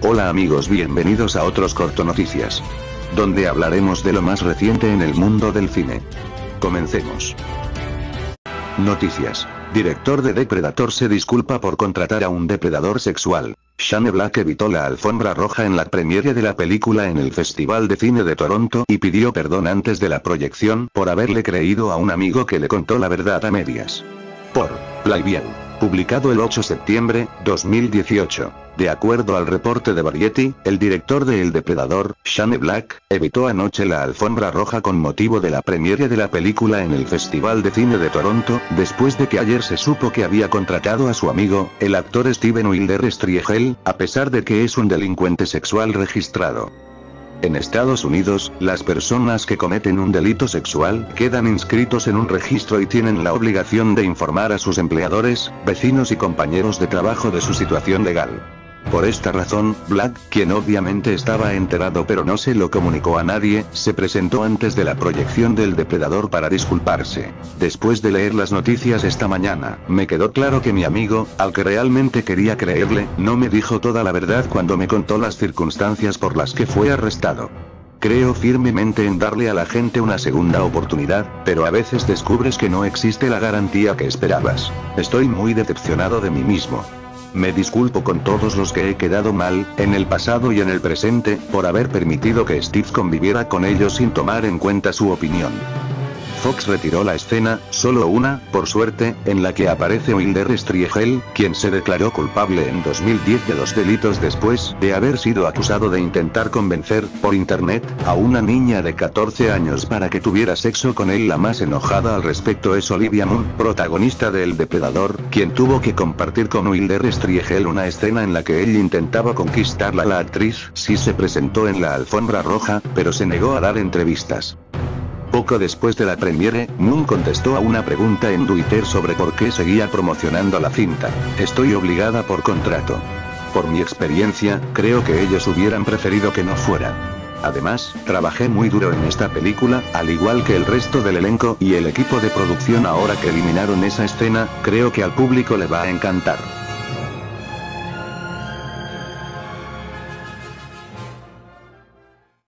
Hola amigos, bienvenidos a otros Cortonoticias, donde hablaremos de lo más reciente en el mundo del cine. Comencemos. Noticias. Director de Depredador se disculpa por contratar a un depredador sexual. Shane Black evitó la alfombra roja en la premiere de la película en el Festival de Cine de Toronto y pidió perdón antes de la proyección por haberle creído a un amigo que le contó la verdad a medias. Por Playbian. Publicado el 8 de septiembre, 2018. De acuerdo al reporte de Variety, el director de El Depredador, Shane Black, evitó anoche la alfombra roja con motivo de la premiere de la película en el Festival de Cine de Toronto, después de que ayer se supo que había contratado a su amigo, el actor Steven Wilder Striegel, a pesar de que es un delincuente sexual registrado. En Estados Unidos, las personas que cometen un delito sexual quedan inscritos en un registro y tienen la obligación de informar a sus empleadores, vecinos y compañeros de trabajo de su situación legal. Por esta razón, Black, quien obviamente estaba enterado pero no se lo comunicó a nadie, se presentó antes de la proyección del Depredador para disculparse. Después de leer las noticias esta mañana, me quedó claro que mi amigo, al que realmente quería creerle, no me dijo toda la verdad cuando me contó las circunstancias por las que fue arrestado. Creo firmemente en darle a la gente una segunda oportunidad, pero a veces descubres que no existe la garantía que esperabas. Estoy muy decepcionado de mí mismo. Me disculpo con todos los que he quedado mal, en el pasado y en el presente, por haber permitido que Steve conviviera con ellos sin tomar en cuenta su opinión. Fox retiró la escena, solo una, por suerte, en la que aparece Wilder Striegel, quien se declaró culpable en 2010 de 2 delitos después de haber sido acusado de intentar convencer, por internet, a una niña de 14 años para que tuviera sexo con él. La más enojada al respecto es Olivia Munn, protagonista de El Depredador, quien tuvo que compartir con Wilder Striegel una escena en la que él intentaba conquistarla. La actriz sí se presentó en la alfombra roja, pero se negó a dar entrevistas. Poco después de la premiere, Moon contestó a una pregunta en Twitter sobre por qué seguía promocionando la cinta. Estoy obligada por contrato. Por mi experiencia, creo que ellos hubieran preferido que no fuera. Además, trabajé muy duro en esta película, al igual que el resto del elenco y el equipo de producción. Ahora que eliminaron esa escena, creo que al público le va a encantar.